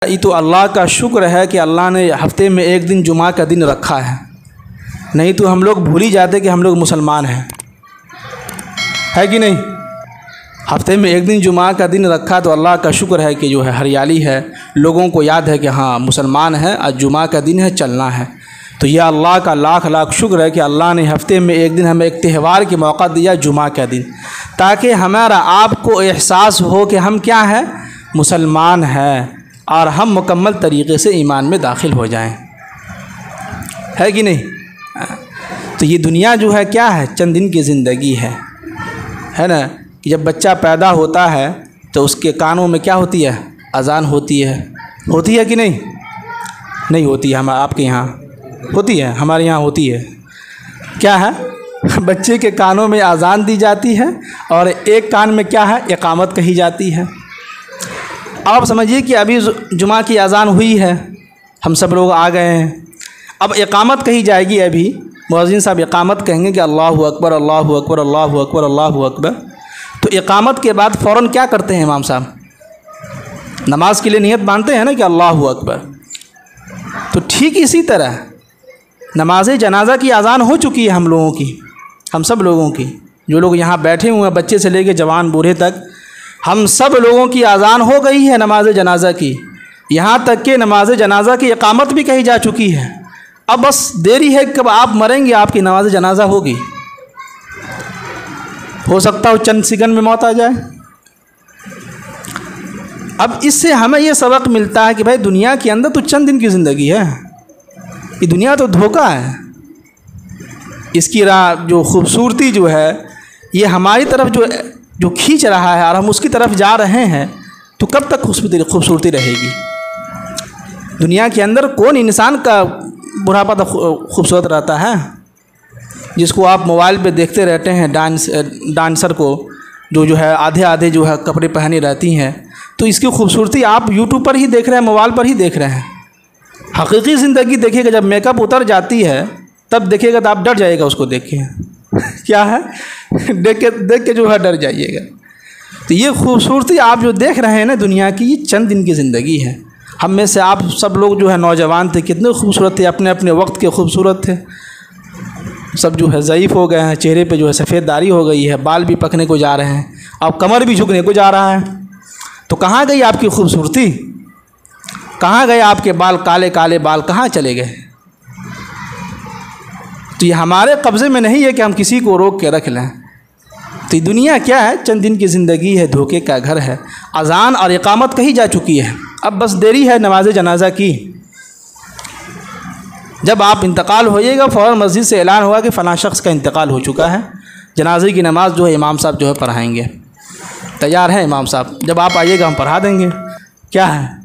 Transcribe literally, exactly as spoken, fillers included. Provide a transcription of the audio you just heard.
ये तो अल्लाह का शुक्र है कि अल्लाह ने हफ्ते में एक दिन जुमा का दिन रखा है, नहीं तो हम लोग भूल ही जाते कि हम लोग मुसलमान हैं, है कि नहीं। हफ्ते में एक दिन जुमा का दिन रखा तो अल्लाह का शुक्र है कि जो है हरियाली है, लोगों को याद है कि हाँ मुसलमान है, आज जुमा का दिन है, चलना है। तो यह अल्लाह का लाख लाख शुक्र है कि अल्लाह ने हफ्ते में एक दिन हमें एक त्यौहार के मौका दिया, जुमा का दिन, ताकि हमारा आपको एहसास हो कि हम क्या है, मुसलमान हैं और हम मुकम्मल तरीक़े से ईमान में दाखिल हो जाएं, है कि नहीं। तो ये दुनिया जो है क्या है, चंद दिन की ज़िंदगी है, है ना। जब बच्चा पैदा होता है तो उसके कानों में क्या होती है, अज़ान होती है, होती है कि नहीं, नहीं होती है। हम आपके यहाँ होती है, हमारे यहाँ होती है। क्या है, बच्चे के कानों में अज़ान दी जाती है और एक कान में क्या है, इक़ामत कही जाती है। आप समझिए कि अभी जुमा की अज़ान हुई है, हम सब लोग आ गए हैं, अब इक़ामत कही जाएगी। अभी मुअज़्ज़िन साहब इक़ामत कहेंगे कि अल्लाहु अकबर अल्लाहु अकबर अल्लाहु अकबर अल्लाहु अकबर। तो इक़ामत के बाद फ़ौरन क्या करते हैं इमाम साहब, नमाज के लिए नियत बांधते हैं ना कि अल्लाहु अकबर। तो ठीक इसी तरह नमाज जनाज़ा की अज़ान हो चुकी है हम लोगों की, हम सब लोगों की, जो लोग यहाँ बैठे हुए हैं, बच्चे से लेकर जवान बूढ़े तक, हम सब लोगों की अज़ान हो गई है नमाज जनाज़ा की। यहाँ तक कि नमाज जनाज़ा की इक़ामत भी कही जा चुकी है। अब बस देरी है, कब आप मरेंगे आपकी नमाज जनाज़ा होगी। हो सकता हो चंद सेकंड में मौत आ जाए। अब इससे हमें ये सबक मिलता है कि भाई दुनिया के अंदर तो चंद दिन की ज़िंदगी है, ये दुनिया तो धोखा है। इसकी राह जो खूबसूरती जो है ये हमारी तरफ जो जो खींच रहा है और हम उसकी तरफ जा रहे हैं, तो कब तक खूबसूरती खूबसूरती रहेगी। दुनिया के अंदर कौन इंसान का बुढ़ापा तो खूबसूरत रहता है, जिसको आप मोबाइल पे देखते रहते हैं, डांस डांसर को जो जो है आधे आधे जो है कपड़े पहने रहती हैं, तो इसकी खूबसूरती आप यूट्यूब पर ही देख रहे हैं, मोबाइल पर ही देख रहे हैं। हकीकी ज़िंदगी देखिएगा, जब मेकअप उतर जाती है तब देखिएगा तो आप डर जाइएगा उसको देख के क्या है, देख के देख के जो है डर जाइएगा। तो ये खूबसूरती आप जो देख रहे हैं ना दुनिया की, ये चंद दिन की ज़िंदगी है। हम में से आप सब लोग जो है नौजवान थे, कितने खूबसूरत थे, अपने अपने वक्त के खूबसूरत थे। सब जो है ज़ईफ़ हो गए हैं, चेहरे पे जो है सफ़ेददारी हो गई है, बाल भी पकने को जा रहे हैं, अब कमर भी झुकने को जा रहा है। तो कहाँ गई आपकी खूबसूरती, कहाँ गए आपके बाल, काले काले बाल कहाँ चले गए। तो ये हमारे कब्ज़े में नहीं है कि हम किसी को रोक के रख लें। तो ये दुनिया क्या है, चंद दिन की ज़िंदगी है, धोखे का घर है। अज़ान और इक़ामत कही जा चुकी है, अब बस देरी है नमाज जनाज़ा की। जब आप इंतकाल होइएगा फ़ौरन मस्जिद से ऐलान होगा कि फ़लाँ शख्स का इंतकाल हो चुका है, जनाजे की नमाज़ जो है इमाम साहब जो है पढ़ाएंगे। तैयार हैं इमाम साहब, जब आप आइएगा हम पढ़ा देंगे। क्या है,